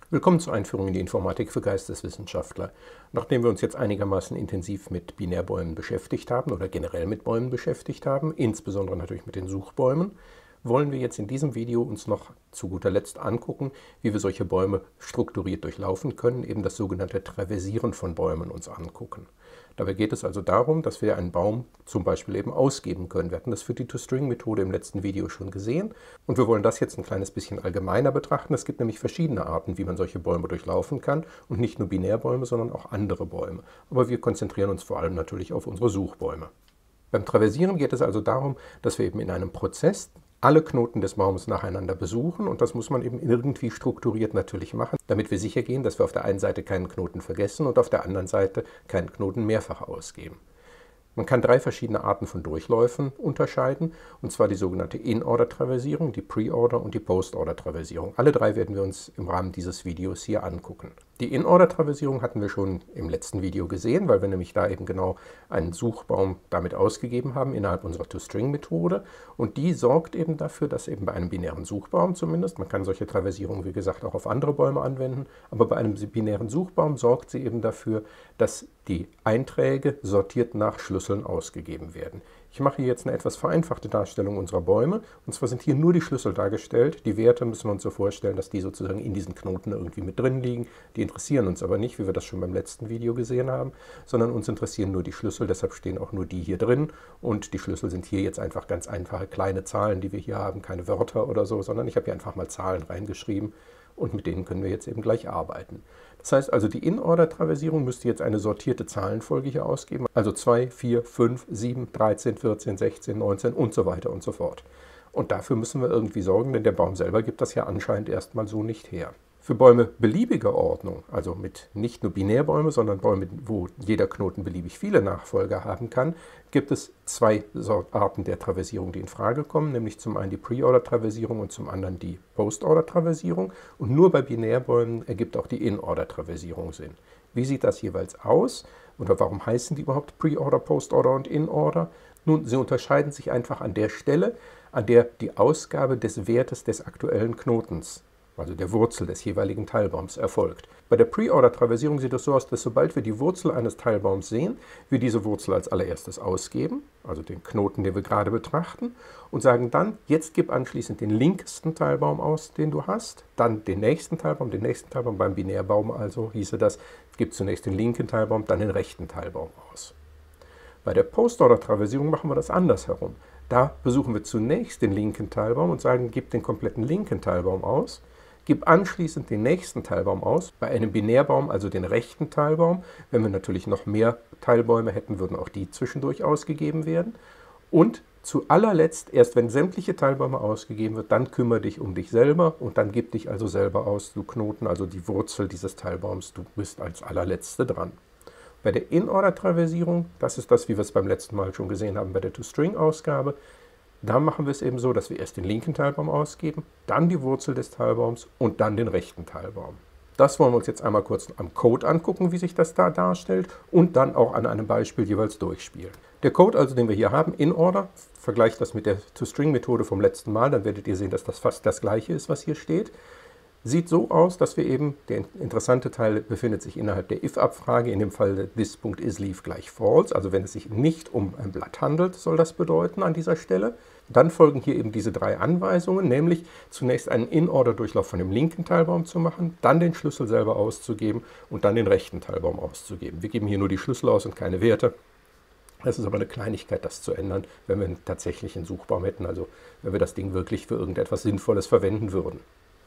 Willkommen zur Einführung in die Informatik für Geisteswissenschaftler. Nachdem wir uns jetzt einigermaßen intensiv mit Binärbäumen beschäftigt haben oder generell mit Bäumen beschäftigt haben, insbesondere natürlich mit den Suchbäumen, wollen wir jetzt in diesem Video uns noch zu guter Letzt angucken, wie wir solche Bäume strukturiert durchlaufen können, eben das sogenannte Traversieren von Bäumen uns angucken. Dabei geht es also darum, dass wir einen Baum zum Beispiel eben ausgeben können. Wir hatten das für die ToString-Methode im letzten Video schon gesehen und wir wollen das jetzt ein kleines bisschen allgemeiner betrachten. Es gibt nämlich verschiedene Arten, wie man solche Bäume durchlaufen kann und nicht nur Binärbäume, sondern auch andere Bäume. Aber wir konzentrieren uns vor allem natürlich auf unsere Suchbäume. Beim Traversieren geht es also darum, dass wir eben in einem Prozess alle Knoten des Baumes nacheinander besuchen und das muss man eben irgendwie strukturiert natürlich machen, damit wir sicher gehen, dass wir auf der einen Seite keinen Knoten vergessen und auf der anderen Seite keinen Knoten mehrfach ausgeben. Man kann drei verschiedene Arten von Durchläufen unterscheiden, und zwar die sogenannte In-Order-Traversierung, die Pre-Order und die Post-Order-Traversierung. Alle drei werden wir uns im Rahmen dieses Videos hier angucken. Die In-Order-Traversierung hatten wir schon im letzten Video gesehen, weil wir nämlich da eben genau einen Suchbaum damit ausgegeben haben innerhalb unserer ToString-Methode. Und die sorgt eben dafür, dass eben bei einem binären Suchbaum zumindest, man kann solche Traversierungen wie gesagt auch auf andere Bäume anwenden, aber bei einem binären Suchbaum sorgt sie eben dafür, dass die Einträge sortiert nach Schlüsseln ausgegeben werden. Ich mache hier jetzt eine etwas vereinfachte Darstellung unserer Bäume. Und zwar sind hier nur die Schlüssel dargestellt. Die Werte müssen wir uns so vorstellen, dass die sozusagen in diesen Knoten irgendwie mit drin liegen. Die interessieren uns aber nicht, wie wir das schon beim letzten Video gesehen haben, sondern uns interessieren nur die Schlüssel. Deshalb stehen auch nur die hier drin. Und die Schlüssel sind hier jetzt einfach ganz einfache kleine Zahlen, die wir hier haben. Keine Wörter oder so, sondern ich habe hier einfach mal Zahlen reingeschrieben. Und mit denen können wir jetzt eben gleich arbeiten. Das heißt also, die In-Order-Traversierung müsste jetzt eine sortierte Zahlenfolge hier ausgeben. Also 2, 4, 5, 7, 13, 14, 16, 19 und so weiter und so fort. Und dafür müssen wir irgendwie sorgen, denn der Baum selber gibt das ja anscheinend erstmal so nicht her. Für Bäume beliebiger Ordnung, also mit nicht nur Binärbäume, sondern Bäume, wo jeder Knoten beliebig viele Nachfolger haben kann, gibt es zwei Arten der Traversierung, die in Frage kommen, nämlich zum einen die Pre-Order-Traversierung und zum anderen die Post-Order-Traversierung. Und nur bei Binärbäumen ergibt auch die In-Order-Traversierung Sinn. Wie sieht das jeweils aus? Oder warum heißen die überhaupt Pre-Order, Post-Order und In-Order? Nun, sie unterscheiden sich einfach an der Stelle, an der die Ausgabe des Wertes des aktuellen Knotens, also der Wurzel des jeweiligen Teilbaums, erfolgt. Bei der Pre-Order-Traversierung sieht es so aus, dass sobald wir die Wurzel eines Teilbaums sehen, wir diese Wurzel als allererstes ausgeben, also den Knoten, den wir gerade betrachten, und sagen dann, jetzt gib anschließend den linkesten Teilbaum aus, den du hast, dann den nächsten Teilbaum, beim Binärbaum also hieße das, gib zunächst den linken Teilbaum, dann den rechten Teilbaum aus. Bei der Post-Order-Traversierung machen wir das andersherum. Da besuchen wir zunächst den linken Teilbaum und sagen, gib den kompletten linken Teilbaum aus, gib anschließend den nächsten Teilbaum aus, bei einem Binärbaum also den rechten Teilbaum. Wenn wir natürlich noch mehr Teilbäume hätten, würden auch die zwischendurch ausgegeben werden. Und zu allerletzt, erst wenn sämtliche Teilbäume ausgegeben wird, dann kümmere dich um dich selber und dann gib dich also selber aus, du Knoten, also die Wurzel dieses Teilbaums, du bist als allerletzte dran. Bei der In-Order-Traversierung, das ist das, wie wir es beim letzten Mal schon gesehen haben bei der ToString-Ausgabe, da machen wir es eben so, dass wir erst den linken Teilbaum ausgeben, dann die Wurzel des Teilbaums und dann den rechten Teilbaum. Das wollen wir uns jetzt einmal kurz am Code angucken, wie sich das da darstellt und dann auch an einem Beispiel jeweils durchspielen. Der Code also, den wir hier haben, In-Order, vergleicht das mit der ToString-Methode vom letzten Mal, dann werdet ihr sehen, dass das fast das gleiche ist, was hier steht. Sieht so aus, dass wir eben, der interessante Teil befindet sich innerhalb der if-Abfrage, in dem Fall this.isLeaf gleich false, also wenn es sich nicht um ein Blatt handelt, soll das bedeuten an dieser Stelle. Dann folgen hier eben diese drei Anweisungen, nämlich zunächst einen In-Order-Durchlauf von dem linken Teilbaum zu machen, dann den Schlüssel selber auszugeben und dann den rechten Teilbaum auszugeben. Wir geben hier nur die Schlüssel aus und keine Werte. Es ist aber eine Kleinigkeit, das zu ändern, wenn wir tatsächlich einen Suchbaum hätten, also wenn wir das Ding wirklich für irgendetwas Sinnvolles verwenden würden.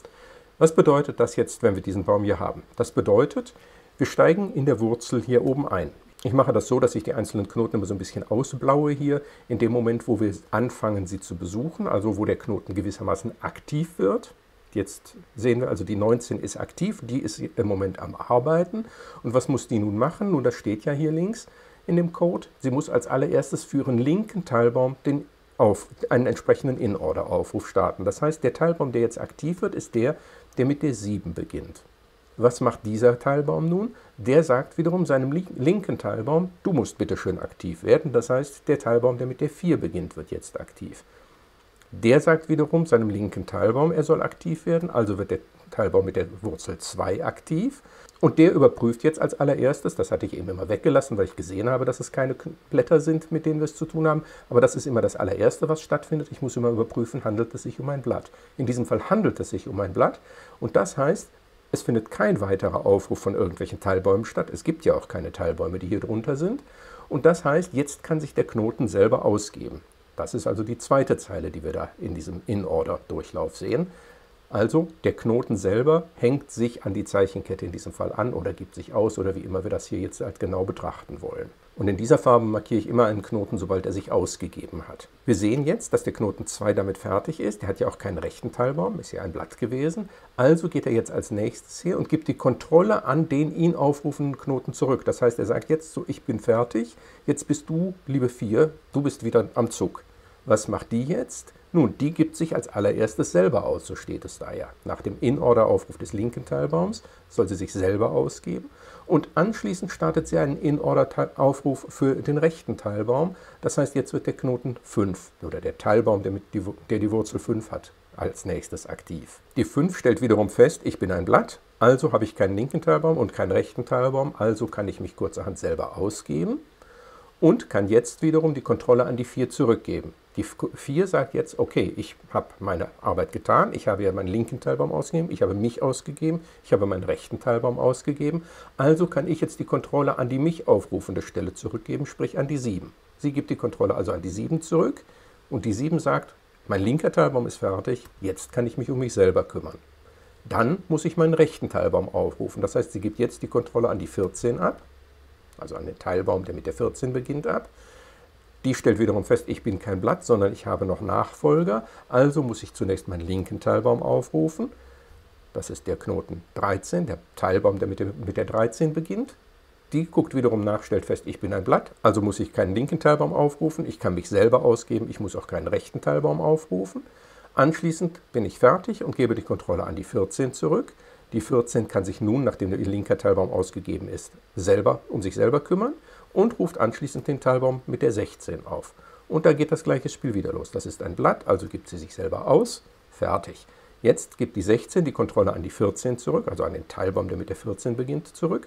Was bedeutet das jetzt, wenn wir diesen Baum hier haben? Das bedeutet, wir steigen in der Wurzel hier oben ein. Ich mache das so, dass ich die einzelnen Knoten immer so ein bisschen ausblaue hier, in dem Moment, wo wir anfangen, sie zu besuchen, also wo der Knoten gewissermaßen aktiv wird. Jetzt sehen wir also, die 19 ist aktiv, die ist im Moment am Arbeiten. Und was muss die nun machen? Nun, das steht ja hier links in dem Code. Sie muss als allererstes für ihren linken Teilbaum einen entsprechenden In-Order-Aufruf starten. Das heißt, der Teilbaum, der jetzt aktiv wird, ist der mit der 7 beginnt. Was macht dieser Teilbaum nun? Der sagt wiederum seinem linken Teilbaum, du musst bitte schön aktiv werden. Das heißt, der Teilbaum, der mit der 4 beginnt, wird jetzt aktiv. Der sagt wiederum seinem linken Teilbaum, er soll aktiv werden, also wird der Teilbaum mit der Wurzel 2 aktiv. Und der überprüft jetzt als allererstes, das hatte ich eben immer weggelassen, weil ich gesehen habe, dass es keine Blätter sind, mit denen wir es zu tun haben. Aber das ist immer das allererste, was stattfindet. Ich muss immer überprüfen, handelt es sich um ein Blatt. In diesem Fall handelt es sich um ein Blatt. Und das heißt, es findet kein weiterer Aufruf von irgendwelchen Teilbäumen statt. Es gibt ja auch keine Teilbäume, die hier drunter sind. Und das heißt, jetzt kann sich der Knoten selber ausgeben. Das ist also die zweite Zeile, die wir da in diesem In-Order-Durchlauf sehen. Also der Knoten selber hängt sich an die Zeichenkette in diesem Fall an oder gibt sich aus oder wie immer wir das hier jetzt halt genau betrachten wollen. Und in dieser Farbe markiere ich immer einen Knoten, sobald er sich ausgegeben hat. Wir sehen jetzt, dass der Knoten 2 damit fertig ist. Der hat ja auch keinen rechten Teilbaum, ist ja ein Blatt gewesen. Also geht er jetzt als nächstes her und gibt die Kontrolle an den ihn aufrufenden Knoten zurück. Das heißt, er sagt jetzt so, ich bin fertig, jetzt bist du, liebe 4, du bist wieder am Zug. Was macht die jetzt? Nun, die gibt sich als allererstes selber aus, so steht es da ja. Nach dem In-Order-Aufruf des linken Teilbaums soll sie sich selber ausgeben und anschließend startet sie einen In-Order-Aufruf für den rechten Teilbaum. Das heißt, jetzt wird der Knoten 5 oder der Teilbaum, der die Wurzel 5 hat, als nächstes aktiv. Die 5 stellt wiederum fest, ich bin ein Blatt, also habe ich keinen linken Teilbaum und keinen rechten Teilbaum, also kann ich mich kurzerhand selber ausgeben und kann jetzt wiederum die Kontrolle an die 4 zurückgeben. Die 4 sagt jetzt, okay, ich habe meine Arbeit getan, ich habe ja meinen linken Teilbaum ausgegeben, ich habe mich ausgegeben, ich habe meinen rechten Teilbaum ausgegeben, also kann ich jetzt die Kontrolle an die mich aufrufende Stelle zurückgeben, sprich an die 7. Sie gibt die Kontrolle also an die 7 zurück und die 7 sagt, mein linker Teilbaum ist fertig, jetzt kann ich mich um mich selber kümmern. Dann muss ich meinen rechten Teilbaum aufrufen, das heißt, sie gibt jetzt die Kontrolle an die 14 ab, also an den Teilbaum, der mit der 14 beginnt, ab. Die stellt wiederum fest, ich bin kein Blatt, sondern ich habe noch Nachfolger, also muss ich zunächst meinen linken Teilbaum aufrufen. Das ist der Knoten 13, der Teilbaum, der mit der 13 beginnt. Die guckt wiederum nach, stellt fest, ich bin ein Blatt, also muss ich keinen linken Teilbaum aufrufen, ich kann mich selber ausgeben, ich muss auch keinen rechten Teilbaum aufrufen. Anschließend bin ich fertig und gebe die Kontrolle an die 14 zurück. Die 14 kann sich nun, nachdem der linke Teilbaum ausgegeben ist, selber um sich selber kümmern und ruft anschließend den Teilbaum mit der 16 auf. Und da geht das gleiche Spiel wieder los. Das ist ein Blatt, also gibt sie sich selber aus, fertig. Jetzt gibt die 16 die Kontrolle an die 14 zurück, also an den Teilbaum, der mit der 14 beginnt, zurück.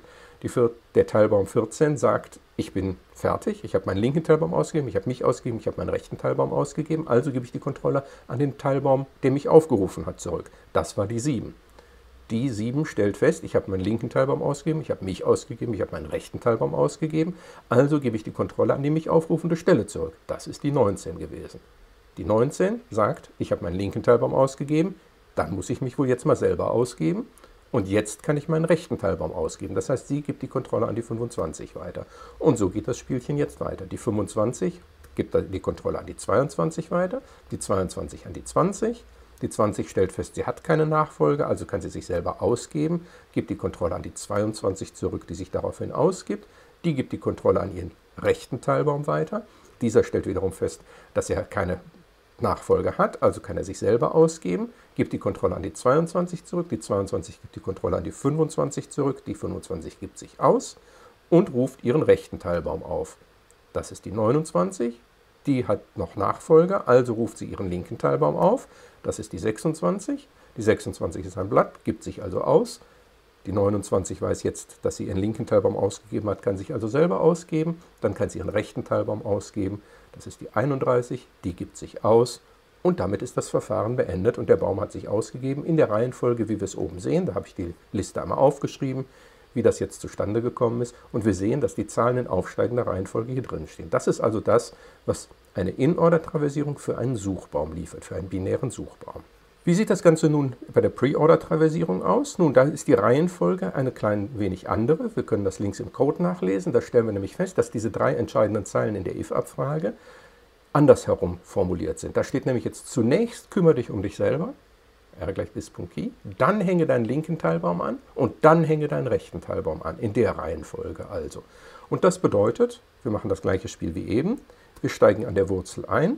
Der Teilbaum 14 sagt, ich bin fertig, ich habe meinen linken Teilbaum ausgegeben, ich habe mich ausgegeben, ich habe meinen rechten Teilbaum ausgegeben, also gebe ich die Kontrolle an den Teilbaum, der mich aufgerufen hat, zurück. Das war die 7. Die 7 stellt fest, ich habe meinen linken Teilbaum ausgegeben, ich habe mich ausgegeben, ich habe meinen rechten Teilbaum ausgegeben, also gebe ich die Kontrolle an die mich aufrufende Stelle zurück. Das ist die 19 gewesen. Die 19 sagt, ich habe meinen linken Teilbaum ausgegeben, dann muss ich mich wohl jetzt mal selber ausgeben und jetzt kann ich meinen rechten Teilbaum ausgeben. Das heißt, sie gibt die Kontrolle an die 25 weiter. Und so geht das Spielchen jetzt weiter. Die 25 gibt die Kontrolle an die 22 weiter, die 22 an die 20. Die 20 stellt fest, sie hat keine Nachfolge, also kann sie sich selber ausgeben, gibt die Kontrolle an die 22 zurück, die sich daraufhin ausgibt. Die gibt die Kontrolle an ihren rechten Teilbaum weiter. Dieser stellt wiederum fest, dass er keine Nachfolge hat, also kann er sich selber ausgeben, gibt die Kontrolle an die 22 zurück, die 22 gibt die Kontrolle an die 25 zurück, die 25 gibt sich aus und ruft ihren rechten Teilbaum auf. Das ist die 29. Die hat noch Nachfolger, also ruft sie ihren linken Teilbaum auf. Das ist die 26. Die 26 ist ein Blatt, gibt sich also aus. Die 29 weiß jetzt, dass sie ihren linken Teilbaum ausgegeben hat, kann sich also selber ausgeben. Dann kann sie ihren rechten Teilbaum ausgeben. Das ist die 31, die gibt sich aus. Und damit ist das Verfahren beendet und der Baum hat sich ausgegeben in der Reihenfolge, wie wir es oben sehen. Da habe ich die Liste einmal aufgeschrieben, wie das jetzt zustande gekommen ist. Und wir sehen, dass die Zahlen in aufsteigender Reihenfolge hier drin stehen. Das ist also das, was eine In-Order-Traversierung für einen Suchbaum liefert, für einen binären Suchbaum. Wie sieht das Ganze nun bei der Pre-Order-Traversierung aus? Nun, da ist die Reihenfolge eine klein wenig andere. Wir können das links im Code nachlesen. Da stellen wir nämlich fest, dass diese 3 entscheidenden Zeilen in der if-Abfrage andersherum formuliert sind. Da steht nämlich jetzt zunächst, kümmere dich um dich selber, r = this.key, dann hänge deinen linken Teilbaum an und dann hänge deinen rechten Teilbaum an, in der Reihenfolge also. Und das bedeutet, wir machen das gleiche Spiel wie eben, wir steigen an der Wurzel ein,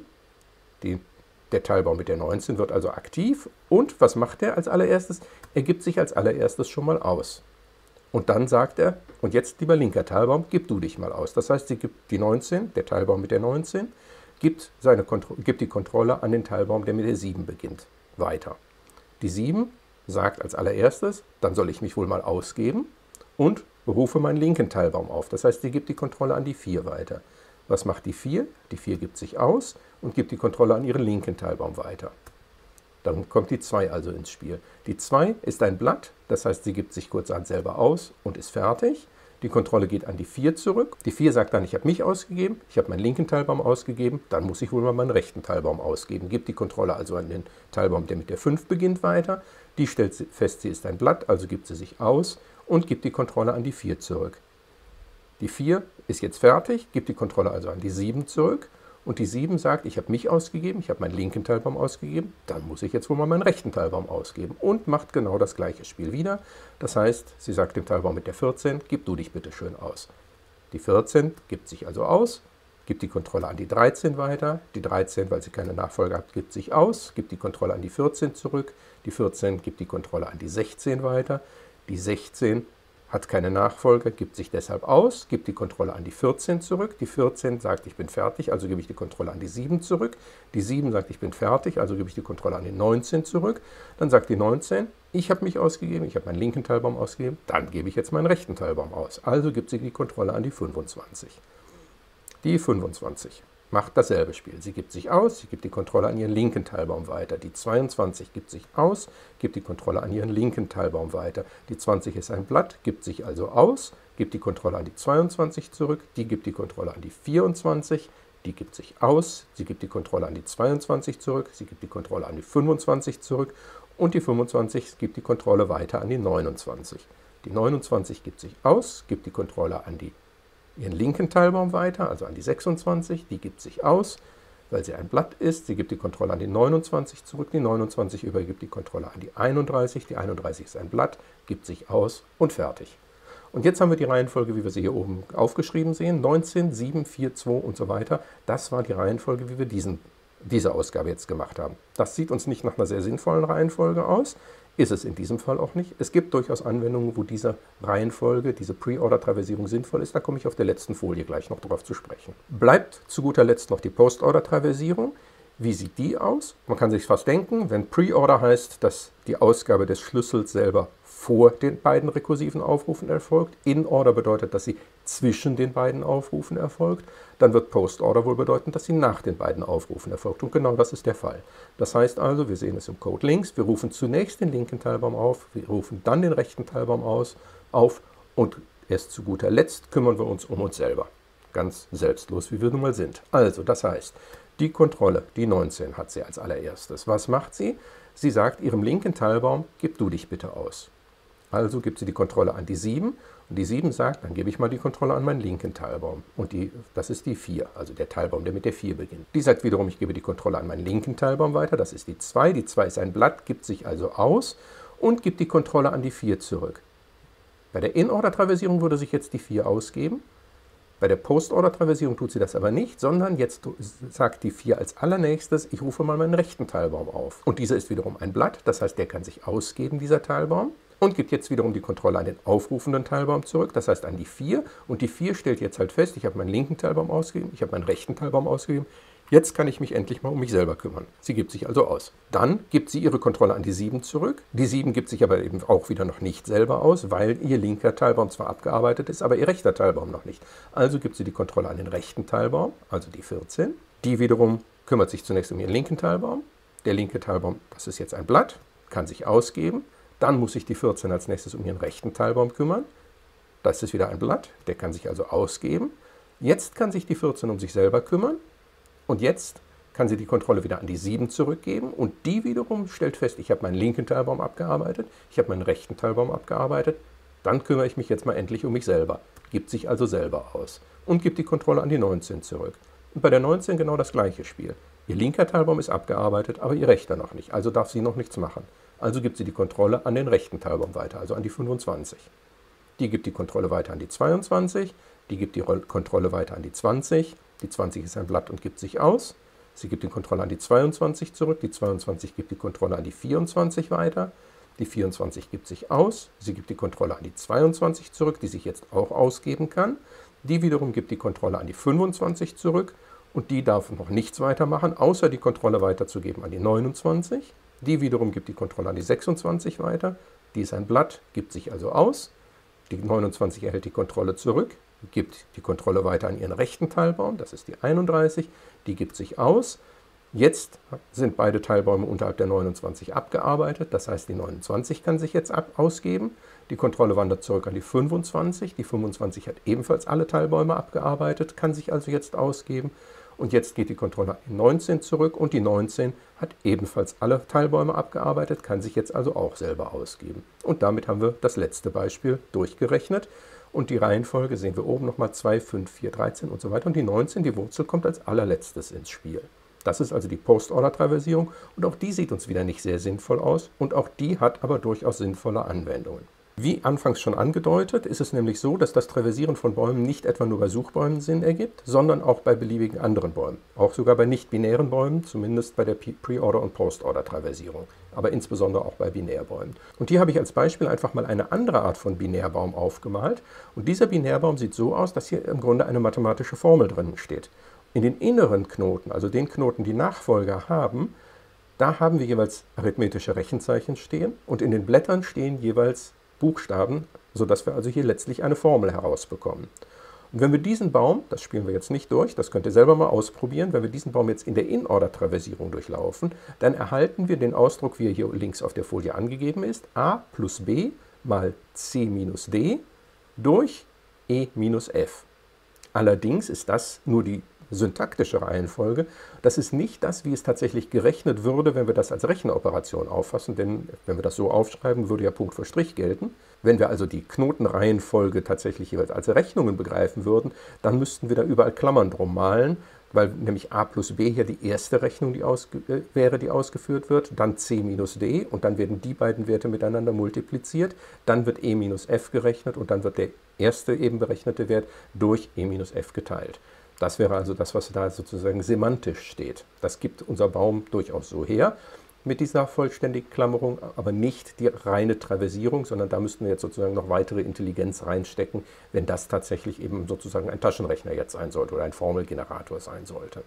der Teilbaum mit der 19 wird also aktiv und was macht er als allererstes? Er gibt sich als allererstes schon mal aus. Und dann sagt er, und jetzt lieber linker Teilbaum, gib du dich mal aus. Das heißt, sie gibt die 19, der Teilbaum mit der 19, gibt die Kontrolle an den Teilbaum, der mit der 7 beginnt, weiter. Die 7 sagt als allererstes, dann soll ich mich wohl mal ausgeben und rufe meinen linken Teilbaum auf. Das heißt, sie gibt die Kontrolle an die 4 weiter. Was macht die 4? Die 4 gibt sich aus und gibt die Kontrolle an ihren linken Teilbaum weiter. Dann kommt die 2 also ins Spiel. Die 2 ist ein Blatt, das heißt, sie gibt sich kurzerhand selber aus und ist fertig. Die Kontrolle geht an die 4 zurück. Die 4 sagt dann, ich habe mich ausgegeben, ich habe meinen linken Teilbaum ausgegeben, dann muss ich wohl mal meinen rechten Teilbaum ausgeben. Gibt die Kontrolle also an den Teilbaum, der mit der 5 beginnt, weiter. Die stellt fest, sie ist ein Blatt, also gibt sie sich aus und gibt die Kontrolle an die 4 zurück. Die 4 ist jetzt fertig, gibt die Kontrolle also an die 7 zurück. Und die 7 sagt, ich habe mich ausgegeben, ich habe meinen linken Teilbaum ausgegeben, dann muss ich jetzt wohl mal meinen rechten Teilbaum ausgeben und macht genau das gleiche Spiel wieder. Das heißt, sie sagt dem Teilbaum mit der 14, gib du dich bitte schön aus. Die 14 gibt sich also aus, gibt die Kontrolle an die 13 weiter, die 13, weil sie keine Nachfolge hat, gibt sich aus, gibt die Kontrolle an die 14 zurück, die 14 gibt die Kontrolle an die 16 weiter, die 16 hat keine Nachfolge, gibt sich deshalb aus, gibt die Kontrolle an die 14 zurück. Die 14 sagt, ich bin fertig, also gebe ich die Kontrolle an die 7 zurück. Die 7 sagt, ich bin fertig, also gebe ich die Kontrolle an die 19 zurück. Dann sagt die 19, ich habe mich ausgegeben, ich habe meinen linken Teilbaum ausgegeben, dann gebe ich jetzt meinen rechten Teilbaum aus. Also gibt sie die Kontrolle an die 25. Die 25 macht dasselbe Spiel. Sie gibt sich aus, sie gibt die Kontrolle an ihren linken Teilbaum weiter. Die 22 gibt sich aus, gibt die Kontrolle an ihren linken Teilbaum weiter. Die 20 ist ein Blatt, gibt sich also aus, gibt die Kontrolle an die 22 zurück, die gibt die Kontrolle an die 24, die gibt sich aus, sie gibt die Kontrolle an die 22 zurück, sie gibt die Kontrolle an die 25 zurück und die 25 gibt die Kontrolle weiter an die 29. Die 29 gibt sich aus, gibt die Kontrolle an ihren linken Teilbaum weiter, also an die 26, die gibt sich aus, weil sie ein Blatt ist, sie gibt die Kontrolle an die 29 zurück, die 29 übergibt die Kontrolle an die 31 ist ein Blatt, gibt sich aus und fertig. Und jetzt haben wir die Reihenfolge, wie wir sie hier oben aufgeschrieben sehen, 19, 7, 4, 2 und so weiter. Das war die Reihenfolge, wie wir diese Ausgabe jetzt gemacht haben. Das sieht uns nicht nach einer sehr sinnvollen Reihenfolge aus. Ist es in diesem Fall auch nicht. Es gibt durchaus Anwendungen, wo diese Reihenfolge, diese Pre-Order-Traversierung sinnvoll ist. Da komme ich auf der letzten Folie gleich noch darauf zu sprechen. Bleibt zu guter Letzt noch die Post-Order-Traversierung. Wie sieht die aus? Man kann sich fast denken, wenn Pre-Order heißt, dass die Ausgabe des Schlüssels selber vor den beiden rekursiven Aufrufen erfolgt. In-Order bedeutet, dass sie zwischen den beiden Aufrufen erfolgt. Dann wird Post-Order wohl bedeuten, dass sie nach den beiden Aufrufen erfolgt. Und genau das ist der Fall. Das heißt also, wir sehen es im Code links, wir rufen zunächst den linken Teilbaum auf, wir rufen dann den rechten Teilbaum auf und erst zu guter Letzt kümmern wir uns um uns selber. Ganz selbstlos, wie wir nun mal sind. Also, das heißt, die Kontrolle, die 19, hat sie als allererstes. Was macht sie? Sie sagt ihrem linken Teilbaum, gib du dich bitte aus. Also gibt sie die Kontrolle an die 7 und die 7 sagt, dann gebe ich mal die Kontrolle an meinen linken Teilbaum. Und das ist die 4, also der Teilbaum, der mit der 4 beginnt. Die sagt wiederum, ich gebe die Kontrolle an meinen linken Teilbaum weiter, das ist die 2. Die 2 ist ein Blatt, gibt sich also aus und gibt die Kontrolle an die 4 zurück. Bei der In-Order-Traversierung würde sich jetzt die 4 ausgeben. Bei der Post-Order-Traversierung tut sie das aber nicht, sondern jetzt sagt die 4 als allernächstes, ich rufe mal meinen rechten Teilbaum auf. Und dieser ist wiederum ein Blatt, das heißt, der kann sich ausgeben, dieser Teilbaum. Und gibt jetzt wiederum die Kontrolle an den aufrufenden Teilbaum zurück, das heißt an die 4. Und die 4 stellt jetzt halt fest, ich habe meinen linken Teilbaum ausgegeben, ich habe meinen rechten Teilbaum ausgegeben. Jetzt kann ich mich endlich mal um mich selber kümmern. Sie gibt sich also aus. Dann gibt sie ihre Kontrolle an die 7 zurück. Die 7 gibt sich aber eben auch wieder noch nicht selber aus, weil ihr linker Teilbaum zwar abgearbeitet ist, aber ihr rechter Teilbaum noch nicht. Also gibt sie die Kontrolle an den rechten Teilbaum, also die 14. Die wiederum kümmert sich zunächst um ihren linken Teilbaum. Der linke Teilbaum, das ist jetzt ein Blatt, kann sich ausgeben. Dann muss sich die 14 als nächstes um ihren rechten Teilbaum kümmern. Das ist wieder ein Blatt, der kann sich also ausgeben. Jetzt kann sich die 14 um sich selber kümmern. Und jetzt kann sie die Kontrolle wieder an die 7 zurückgeben. Und die wiederum stellt fest, ich habe meinen linken Teilbaum abgearbeitet, ich habe meinen rechten Teilbaum abgearbeitet. Dann kümmere ich mich jetzt mal endlich um mich selber. Gibt sich also selber aus. Und gibt die Kontrolle an die 19 zurück. Und bei der 19 genau das gleiche Spiel. Ihr linker Teilbaum ist abgearbeitet, aber ihr rechter noch nicht. Also darf sie noch nichts machen. Also gibt sie die Kontrolle an den rechten Teilbaum weiter, also an die 25. Die gibt die Kontrolle weiter an die 22, die gibt die Kontrolle weiter an die 20. Die 20 ist ein Blatt und gibt sich aus. Sie gibt die Kontrolle an die 22 zurück, die 22 gibt die Kontrolle an die 24 weiter. Die 24 gibt sich aus, sie gibt die Kontrolle an die 22 zurück, die sich jetzt auch ausgeben kann. Die wiederum gibt die Kontrolle an die 25 zurück und die darf noch nichts weitermachen, außer die Kontrolle weiterzugeben an die 29. Die wiederum gibt die Kontrolle an die 26 weiter. Die ist ein Blatt, gibt sich also aus. Die 29 erhält die Kontrolle zurück, gibt die Kontrolle weiter an ihren rechten Teilbaum, das ist die 31, die gibt sich aus. Jetzt sind beide Teilbäume unterhalb der 29 abgearbeitet, das heißt, die 29 kann sich jetzt ausgeben. Die Kontrolle wandert zurück an die 25. Die 25 hat ebenfalls alle Teilbäume abgearbeitet, kann sich also jetzt ausgeben. Und jetzt geht die Kontrolle an die 19 zurück und die 19 hat ebenfalls alle Teilbäume abgearbeitet, kann sich jetzt also auch selber ausgeben. Und damit haben wir das letzte Beispiel durchgerechnet. Und die Reihenfolge sehen wir oben nochmal 2, 5, 4, 13 und so weiter. Und die 19, die Wurzel, kommt als allerletztes ins Spiel. Das ist also die Post-Order-Traversierung und auch die sieht uns wieder nicht sehr sinnvoll aus und auch die hat aber durchaus sinnvolle Anwendungen. Wie anfangs schon angedeutet, ist es nämlich so, dass das Traversieren von Bäumen nicht etwa nur bei Suchbäumen Sinn ergibt, sondern auch bei beliebigen anderen Bäumen. Auch sogar bei nicht-binären Bäumen, zumindest bei der Pre-Order- und Post-Order-Traversierung, aber insbesondere auch bei Binärbäumen. Und hier habe ich als Beispiel einfach mal eine andere Art von Binärbaum aufgemalt. Und dieser Binärbaum sieht so aus, dass hier im Grunde eine mathematische Formel drin steht. In den inneren Knoten, also den Knoten, die Nachfolger haben, da haben wir jeweils arithmetische Rechenzeichen stehen und in den Blättern stehen jeweils Buchstaben, sodass wir also hier letztlich eine Formel herausbekommen. Und wenn wir diesen Baum, das spielen wir jetzt nicht durch, das könnt ihr selber mal ausprobieren, wenn wir diesen Baum jetzt in der In-Order-Traversierung durchlaufen, dann erhalten wir den Ausdruck, wie er hier links auf der Folie angegeben ist, a plus b mal c minus d durch e minus f. Allerdings ist das nur die syntaktische Reihenfolge. Das ist nicht das, wie es tatsächlich gerechnet würde, wenn wir das als Rechenoperation auffassen, denn wenn wir das so aufschreiben, würde ja Punkt vor Strich gelten. Wenn wir also die Knotenreihenfolge tatsächlich jeweils als Rechnungen begreifen würden, dann müssten wir da überall Klammern drum malen, weil nämlich a plus b hier die erste Rechnung die ausgeführt wird, dann c minus d und dann werden die beiden Werte miteinander multipliziert, dann wird e minus f gerechnet und dann wird der erste eben berechnete Wert durch e minus f geteilt. Das wäre also das, was da sozusagen semantisch steht. Das gibt unser Baum durchaus so her mit dieser vollständigen Klammerung, aber nicht die reine Traversierung, sondern da müssten wir jetzt sozusagen noch weitere Intelligenz reinstecken, wenn das tatsächlich eben sozusagen ein Taschenrechner jetzt sein sollte oder ein Formelgenerator sein sollte.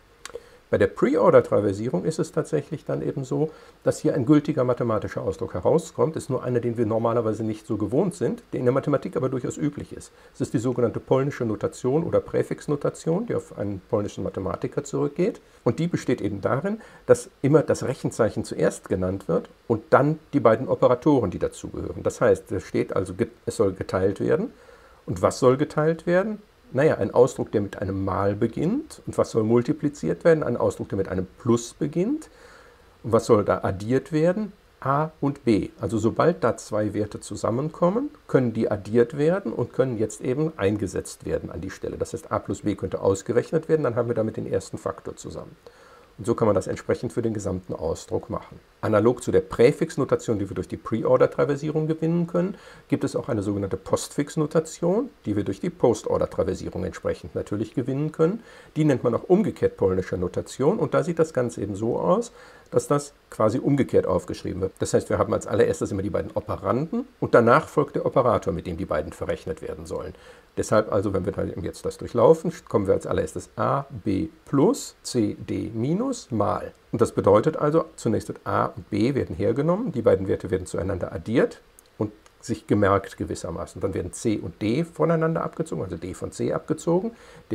Bei der Pre-Order-Traversierung ist es tatsächlich dann eben so, dass hier ein gültiger mathematischer Ausdruck herauskommt. Ist nur einer, den wir normalerweise nicht so gewohnt sind, der in der Mathematik aber durchaus üblich ist. Es ist die sogenannte polnische Notation oder Präfixnotation, die auf einen polnischen Mathematiker zurückgeht. Und die besteht eben darin, dass immer das Rechenzeichen zuerst genannt wird und dann die beiden Operatoren, die dazugehören. Das heißt, es steht also, es soll geteilt werden. Und was soll geteilt werden? Naja, ein Ausdruck, der mit einem Mal beginnt. Und was soll multipliziert werden? Ein Ausdruck, der mit einem Plus beginnt. Und was soll da addiert werden? A und B. Also sobald da zwei Werte zusammenkommen, können die addiert werden und können jetzt eben eingesetzt werden an die Stelle. Das heißt, A plus B könnte ausgerechnet werden, dann haben wir damit den ersten Faktor zusammen. Und so kann man das entsprechend für den gesamten Ausdruck machen. Analog zu der Präfixnotation, die wir durch die Pre-Order-Traversierung gewinnen können, gibt es auch eine sogenannte Postfix-Notation, die wir durch die Post-Order-Traversierung entsprechend natürlich gewinnen können. Die nennt man auch umgekehrt polnische Notation und da sieht das Ganze eben so aus, dass das quasi umgekehrt aufgeschrieben wird. Das heißt, wir haben als allererstes immer die beiden Operanden und danach folgt der Operator, mit dem die beiden verrechnet werden sollen. Deshalb also, wenn wir dann jetzt das durchlaufen, kommen wir als allererstes a, b plus, c, d minus mal. Und das bedeutet also, zunächst wird a und b werden hergenommen, die beiden Werte werden zueinander addiert und sich gemerkt gewissermaßen. Dann werden c und d voneinander abgezogen, also d von c abgezogen,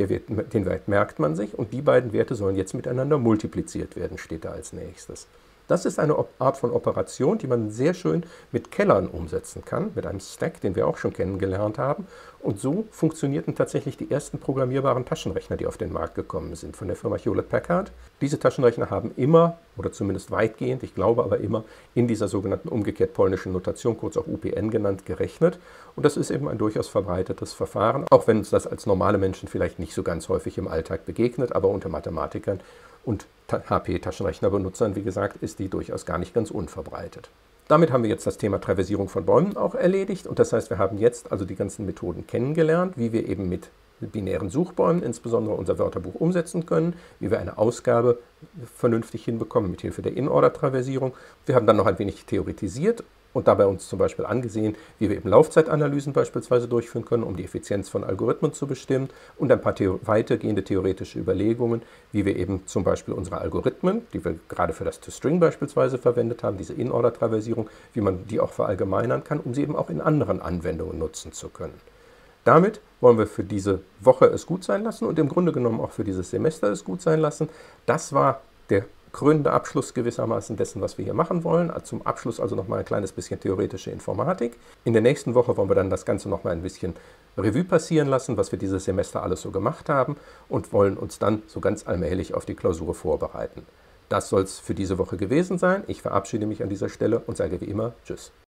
den Wert merkt man sich und die beiden Werte sollen jetzt miteinander multipliziert werden, steht da als nächstes. Das ist eine Art von Operation, die man sehr schön mit Kellern umsetzen kann, mit einem Stack, den wir auch schon kennengelernt haben. Und so funktionierten tatsächlich die ersten programmierbaren Taschenrechner, die auf den Markt gekommen sind, von der Firma Hewlett-Packard. Diese Taschenrechner haben immer, oder zumindest weitgehend, ich glaube aber immer, in dieser sogenannten umgekehrt polnischen Notation, kurz auch UPN genannt, gerechnet. Und das ist eben ein durchaus verbreitetes Verfahren, auch wenn uns das als normale Menschen vielleicht nicht so ganz häufig im Alltag begegnet, aber unter Mathematikern und HP-Taschenrechnerbenutzern, wie gesagt, ist die durchaus gar nicht ganz unverbreitet. Damit haben wir jetzt das Thema Traversierung von Bäumen auch erledigt und das heißt, wir haben jetzt also die ganzen Methoden kennengelernt, wie wir eben mit binären Suchbäumen insbesondere unser Wörterbuch umsetzen können, wie wir eine Ausgabe vernünftig hinbekommen mit Hilfe der In-Order-Traversierung. Wir haben dann noch ein wenig theoretisiert und dabei uns zum Beispiel angesehen, wie wir eben Laufzeitanalysen beispielsweise durchführen können, um die Effizienz von Algorithmen zu bestimmen und ein paar weitergehende theoretische Überlegungen, wie wir eben zum Beispiel unsere Algorithmen, die wir gerade für das toString beispielsweise verwendet haben, diese In-Order-Traversierung, wie man die auch verallgemeinern kann, um sie eben auch in anderen Anwendungen nutzen zu können. Damit wollen wir für diese Woche es gut sein lassen und im Grunde genommen auch für dieses Semester es gut sein lassen. Das war der krönende Abschluss gewissermaßen dessen, was wir hier machen wollen. Zum Abschluss also nochmal ein kleines bisschen theoretische Informatik. In der nächsten Woche wollen wir dann das Ganze nochmal ein bisschen Revue passieren lassen, was wir dieses Semester alles so gemacht haben und wollen uns dann so ganz allmählich auf die Klausur vorbereiten. Das soll es für diese Woche gewesen sein. Ich verabschiede mich an dieser Stelle und sage wie immer Tschüss.